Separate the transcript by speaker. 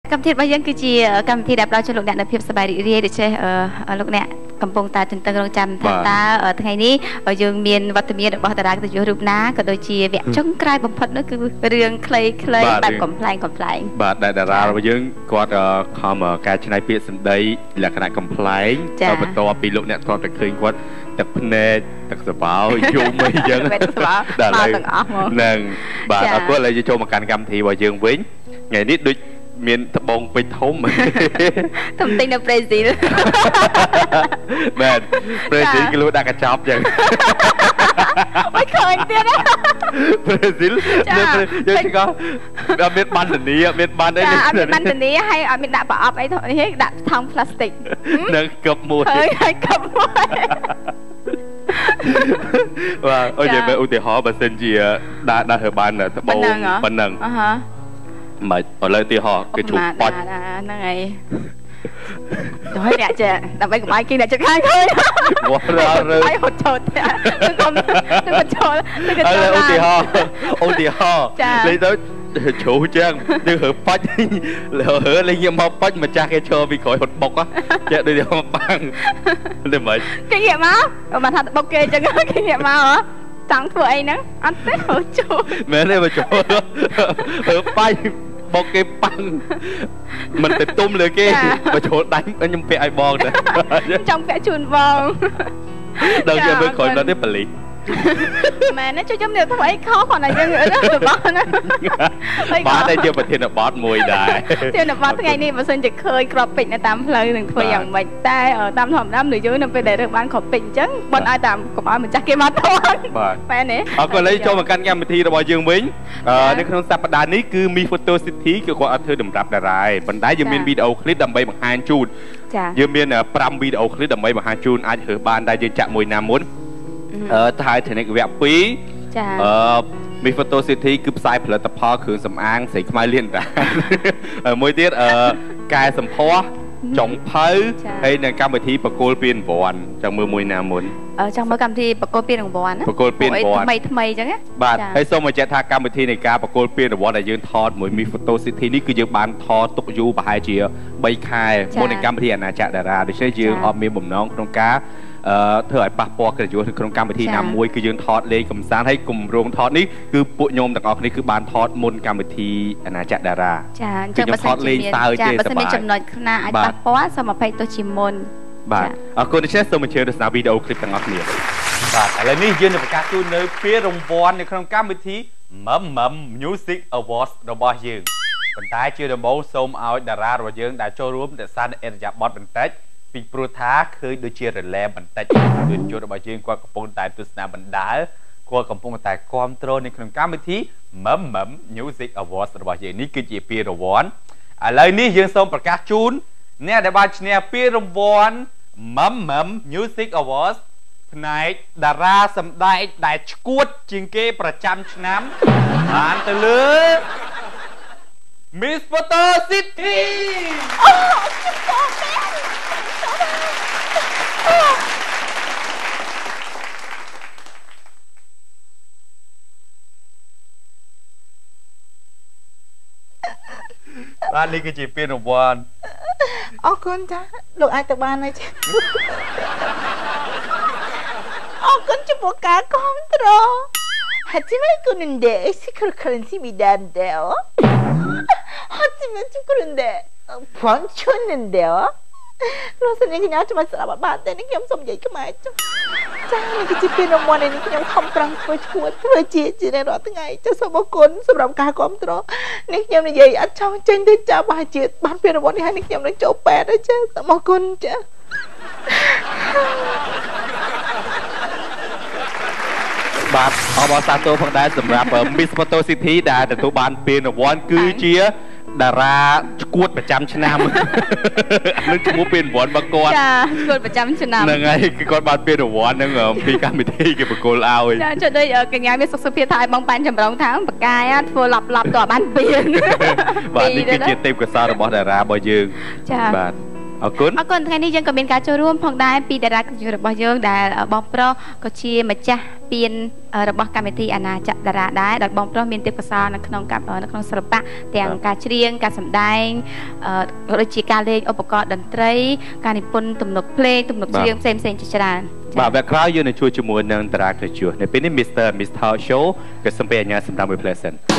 Speaker 1: កម្មវិធីរបស់យើងគឺជាកម្មវិធីដែលផ្ដល់ជូនលោកអ្នកនូវភាពសប្បាយរីករាយដូច្នេះលោកអ្នកកំពុងតែទន្ទឹងរង់ចាំថាតើថ្ងៃនេះយើងមានវត្តមានរបស់តារាកិត្តិយសរូបណាក៏ដូចជាវគ្គចុងក្រោយបំផុតនោះគឺរឿងខ្លីៗបែបកំ pl ែងបាទដែលតារារបស់យើងគាត់ខំកែច្នៃពាក្យសម្ដីលក្ខណៈកំ pl ែងទៅបន្ទាប់ពីលោកអ្នកធ្លាប់តែឃើញគាត់ទឹកភ្នែកទឹកសបោយំអីចឹងដល់ទាំងអស់មកហ្នឹងបាទអរគុណឥឡូវយើងចូលមកកាន់កម្មវិធីរបស់យើងវិញថ្ងៃនេះដូចមានត្បូងពេជ្រធំធំទិញនៅប្រេស៊ីលមែនប្រេស៊ីលគេលក់ដាក់កញ្ចប់ចឹងមិនឃើញទៀតប្រេស៊ីលយើងក៏អត់មានបណ្ឌនីមានបណ្ឌអីអត់មានបណ្ឌនីហើយអត់មានដាក់ប្រអប់អីនេះដាក់ថង់ផ្លាស្ទិកនៅកឹបមួយហើយកឹបមួយបាទអូយនិយាយទៅឧទាហរណ៍បើសិនជាដាក់ធ្វើបានត្បូងប៉ុណ្ណឹងមកឥឡូវទីហោគេជួបប៉ាច់ហ្នឹងហើយដល់អ្នកចេះដើម្បីកុំឲ្យគេអ្នកចិត្តខាងឃើញហើយហត់ចោតទៅកុំចូលទៅឧទាហរណ៍លេងទៅជ្រូចឹងយើងរើប៉ាច់រើលេងមកប៉ាច់ម្ចាស់គេឈរពីក្រោយហត់បុកចេះដូចមកបាំងទៅមិនគេងាកមកបានថាបុកគេចឹងគេងាកមកចង់ធ្វើអីហ្នឹងអត់ទេចូលមែនទេមកចូលរើប៉ាច់បុកគេប៉ាំងមិនទៅទុំលើគេមកចូលដាច់ខ្ញុំពាក់ឲ្យបងទៅចង់ពាក់ជូនបងដល់គេមើលក្រោយដល់ទេប៉លីសមែនទេខ្ញុំនិយាយធ្វើអីខុសគាត់តែយើងរបស់ណាបាទតែជាប្រធានបទមួយដែរប្រធានបទថ្ងៃនេះបើសិនជាឃើញក្របពេជ្រនៅតាមផ្លូវនឹងធ្វើយ៉ាងម៉េចតែតាមធម្មតាមនុស្សយើងនៅពេលដែលរើសបានក្របពេជ្រអញ្ចឹងបនឲ្យតាមកុំឲ្យម្ចាស់គេមកថតបាទមែនទេអរគុណឥឡូវចូលមកកាន់កម្មវិធីរបស់យើងវិញនៅក្នុងសប្តាហ៍នេះគឺ Mi Photo City គឺគាត់អត់ធ្វើតម្រាប់តារាឯងប៉ុន្តែយើងមានវីដេអូឃ្លីបដើម្បីបង្ហាញជូនយើងមាន5វីដេអូឃ្លីបដើម្បីបង្ហាញជូនអាចរើសបានដែរយើងចាក់មួយណាមុនถ่ายเทคนิคវគ្គ2ចាMi Photo City គឺផ្សាយផលិតផលគ្រឿងសម្អាងស្រីខ្មែរលៀនតាមួយទៀតកែសម្ផស្សចុងភៅហើយនៅកម្មវិធីប្រគល់ពានរង្វាន់ចង់មើលមួយណាមុនចង់មើលកម្មវិធីប្រគល់ពានរង្វាន់ណាប្រគល់ពានរង្វាន់ថ្មីអញ្ចឹងណាបាទហើយសូមបញ្ជាក់ថាកម្មវិធីនៃការប្រគល់ពានរង្វាន់ដែលយើងថតមួយ Mi Photo City នេះគឺយើងបានថតទុកយូរប្រហែលជា3ខែមុននឹងកម្មវិធីអាណាចក្រតារាដូច្នេះយើងអត់មានបំណងក្នុងការធ្វើឲ្យប៉ះពាល់កិត្តិយសក្នុងកម្មវិធីណាមួយគឺយើងថតលេងកំសាន្តហើយគម្រោងថតនេះគឺពួកខ្ញុំទាំងអស់គ្នាគឺបានថតមុនកម្មវិធីអាណាចក្រតារាចាអញ្ចឹងបើសិនជាមានចំណុចខ្លះអាចប៉ះពាល់សូមអភ័យទោសជាមុនបាទអរគុណដូច្នេះសូមអញ្ជើញទស្សនាវីដេអូឃ្លីបទាំងអស់គ្នាបាទឥឡូវនេះយើងនឹងប្រកាសជូននៅពានរង្វាន់នៅក្នុងកម្មវិធី MMM Music Awards របស់យើងប៉ុន្តែជាដំបូងសូមឲ្យតារារបស់យើងដែលចូលរួមរក្សាអរិយាប័ត្របន្តិចពីព្រោះថាឃើញដូចជារលែបន្តិចគឺជួនរបស់យើងគាត់កំពុងតែទស្សនាបណ្ដាលគាត់កំពុងតែគ្រប់គ្រងនៅក្នុងកម្មវិធី MMM Music Awards របស់យើងនេះគឺជាពានរង្វាន់ឥឡូវនេះយើងសូមប្រកាសជូនអ្នកដែលបានឈ្នះពានរង្វាន់ MMM Music Awards ផ្នែកតារាសម្ដែងដែលឈួតជាងគេប្រចាំឆ្នាំបានទៅលើ Miss Photo City បាទនេះគឺជាពានរង្វាន់អរគុណចាលោកអាចទៅបានហើយចាអរគុណចំពោះការគ្រប់គ្រងHatimaye kununde esikul currency midandeo Hatimaye kununde ponchunendeo លោកស្រីខ្ញុំច្បាស់ស្ដាប់អត់បានទេនេះខ្ញុំសូមនិយាយខ្មែរចុះចានេះគឺជាពានរង្វាន់នេះខ្ញុំខំប្រឹងធ្វើឈួតធ្វើជារាល់ថ្ងៃចុះសូមអរគុណសម្រាប់ការគ្រប់គ្រងនេះខ្ញុំនិយាយអត់ចង់ចេញទៅចាប្រហែលជាបានពានរង្វាន់នេះហើយនេះខ្ញុំនឹងចូលពេទ្យហើយចាសូមអរគុណចាបាទអបអរសាទរផងដែរសម្រាប់ Miss Photo City ដែលទទួលបានពានរង្វាន់គឺជាតារាឈួតប្រចាំឆ្នាំនឹងឈ្មោះពានរង្វាន់របស់គាត់ចាឈួតប្រចាំឆ្នាំហ្នឹងហើយគឺគាត់បានពានរង្វាន់ហ្នឹងពីកម្មវិធីគេប្រគល់ឲ្យចាចុះដូចកញ្ញាមានសុខភាពថាឲ្យបងប៉ែនចម្រុងថាបកាយធ្វើឡប់តើបានពានបាទនេះគឺជាទេពកោសល្យរបស់តារារបស់យើងចាបាទអរគុណថ្ងៃនេះយើងក៏មានការចូលរួមផងដែរពីតារារបស់យើងដែលបងប្រុសក៏ជាម្ចាស់
Speaker 2: ពីនរបស់កម្មវិធីអាណាចក្រតារាដែរដោយបងប្រុសមានទេពកោសល្យនៅក្នុងសិល្បៈទាំងការច្រៀងការសម្ដែងដូចជាការលេងឧបករណ៍តន្ត្រីការនិពន្ធទំនុកភ្លេងទំនុកច្រៀងផ្សេងជាច្រើន
Speaker 1: បាទវគ្គក្រោយយើងនឹងជួយជាមួយនឹងតារាកិត្តិយសនៅពេលនេះ Mr. Show ក៏សូមពេលអញ្ញាតសម្រាប់មួយ Pleasant